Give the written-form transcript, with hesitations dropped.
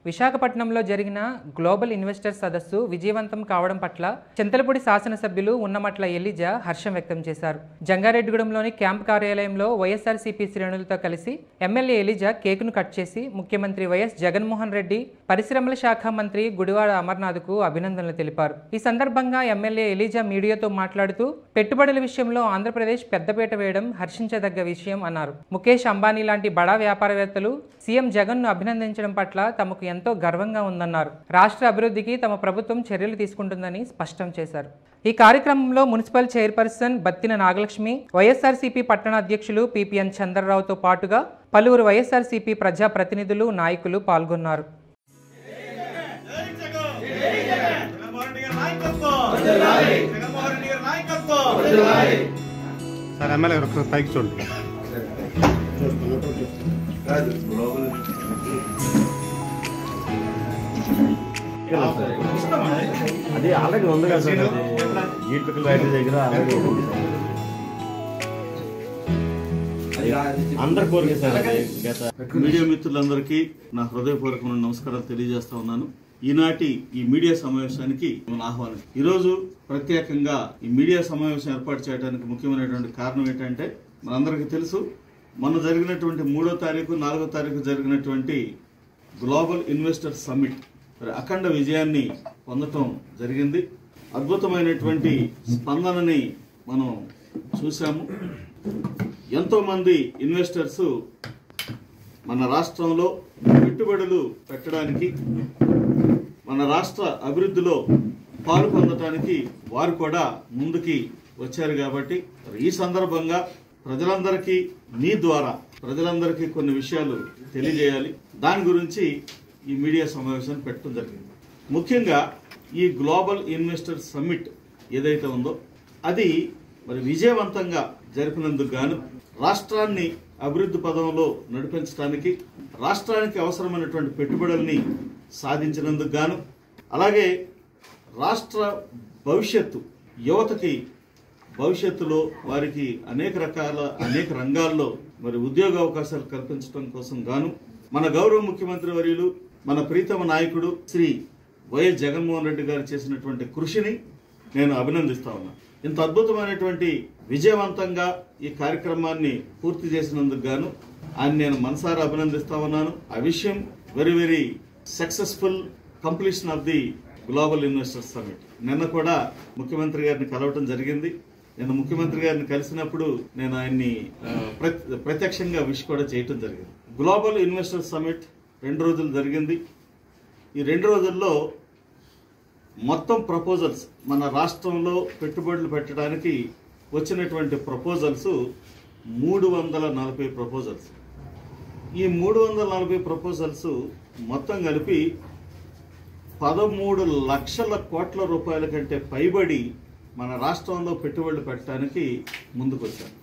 విశాఖపట్నంలో జరిగిన global investor సదస్సు విజయవంతం కావడం పట్ల చింతలపూడి శాసనసభ్యులు ఉన్నమట్ల ఎలిజా హర్షం వ్యక్తం చేశారు. జంగారెడ్డిగూడెంలోని క్యాంప్ కార్యాలయంలో వైఎస్ఆర్సీపీ శ్రేణులతో కలిసి ఎమ్మెల్యే ఎలిజా కేకును కట్ చేసి ముఖ్యమంత్రి వైఎస్ జగన్మోహన్ రెడ్డి, పరిశ్రమల శాఖ మంత్రి గుడివాడ అమర్నాథ్కు అభినందనలు తెలిపారు. ఈ సందర్భంగా ఎమ్మెల్యే ఎలిజా మీడియాతో మాట్లాడుతూ పెట్టుబడుల విషయంలో ఆంధ్రప్రదేశ్ పెద్దపీట వేయడం హర్షించదగ్గ విషయం అన్నారు. ముఖేష్ అంబానీ లాంటి బడా వ్యాపారవేత్తలు సీఎం జగన్ను అభినందించడం పట్ల తమకు ఎంతో గర్వంగా ఉందన్నారు. రాష్ట్ర అభివృద్ధికి తమ ప్రభుత్వం చర్యలు తీసుకుంటుందని స్పష్టం చేశారు. ఈ కార్యక్రమంలో మున్సిపల్ చైర్పర్సన్ బత్తిన నాగలక్ష్మి, వైఎస్ఆర్సీపీ పట్టణ అధ్యక్షులు పిపిఎన్ చంద్రరావుతో పాటుగా పలువురు వైఎస్ఆర్సీపీ ప్రజాప్రతినిధులు, నాయకులు పాల్గొన్నారు. అది ఆల్రెడీ ఉంది కదా సార్, ఈట్ల రైతు దగ్గర అందరు కోరిక సార్. మీడియా మిత్రులందరికీ నా హృదయపూర్వకమైన నమస్కారాలు తెలియజేస్తా ఉన్నాను. ఈనాటి ఈ మీడియా సమావేశానికి ఆహ్వానం. ఈరోజు ప్రత్యేకంగా ఈ మీడియా సమావేశం ఏర్పాటు చేయడానికి ముఖ్యమైనటువంటి కారణం ఏంటంటే, మనందరికీ తెలుసు, మొన్న జరిగినటువంటి 3వ తారీఖు 4వ తారీఖు జరిగినటువంటి గ్లోబల్ ఇన్వెస్టర్ సమ్మిట్ అఖండ విజయాన్ని పొందటం జరిగింది. అద్భుతమైనటువంటి స్పందనని మనం చూసాము. ఎంతో మంది ఇన్వెస్టర్స్ మన రాష్ట్రంలో పెట్టుబడులు పెట్టడానికి, మన రాష్ట్ర అభివృద్ధిలో పాలు పొందటానికి వారు కూడా ముందుకి వచ్చారు. కాబట్టి ఈ సందర్భంగా ప్రజలందరికీ మీ ద్వారా ప్రజలందరికీ కొన్ని విషయాలు తెలియజేయాలి. దాని గురించి ఈ మీడియా సమావేశాన్ని పెట్టడం జరిగింది. ముఖ్యంగా ఈ గ్లోబల్ ఇన్వెస్టర్ సమ్మిట్ ఏదైతే ఉందో అది మరి విజయవంతంగా జరిపినందుకు గాను, రాష్ట్రాన్ని అభివృద్ధి పదంలో నడిపించడానికి, రాష్ట్రానికి అవసరమైనటువంటి పెట్టుబడుల్ని సాధించినందుకు గాను, అలాగే రాష్ట్ర భవిష్యత్తు యువతకి భవిష్యత్తులో వారికి అనేక రంగాల్లో మరి ఉద్యోగ అవకాశాలు కల్పించడం కోసం గాను మన గౌరవ ముఖ్యమంత్రి వర్యులు, మన ప్రీతమ నాయకుడు శ్రీ వైఎస్ జగన్మోహన్ రెడ్డి గారు చేసినటువంటి కృషిని నేను అభినందిస్తా ఉన్నాను. ఇంత అద్భుతమైనటువంటి విజయవంతంగా ఈ కార్యక్రమాన్ని పూర్తి చేసినందుకు గాను ఆయన నేను మనసారా అభినందిస్తా ఉన్నాను. ఆ విషయం very successful completion of the global investor summit. నిన్న కూడా ముఖ్యమంత్రి గారిని కలవటం జరిగింది. నేను ముఖ్యమంత్రి గారిని కలిసినప్పుడు నేను ఆయన్ని ప్రత్యక్షంగా విష్ కూడా చేయటం జరిగింది. గ్లోబల్ ఇన్వెస్టర్ సమ్మిట్ 2 రోజులు జరిగింది. ఈ 2 రోజుల్లో మొత్తం ప్రపోజల్స్, మన రాష్ట్రంలో పెట్టుబడులు పెట్టడానికి వచ్చినటువంటి ప్రపోజల్స్ 340 ప్రపోజల్స్. ఈ 340 ప్రపోజల్స్ మొత్తం కలిపి 13 లక్షల కోట్ల రూపాయల కంటే పైబడి మన రాష్ట్రంలో పెట్టుబడులు పెట్టడానికి ముందుకొచ్చారు.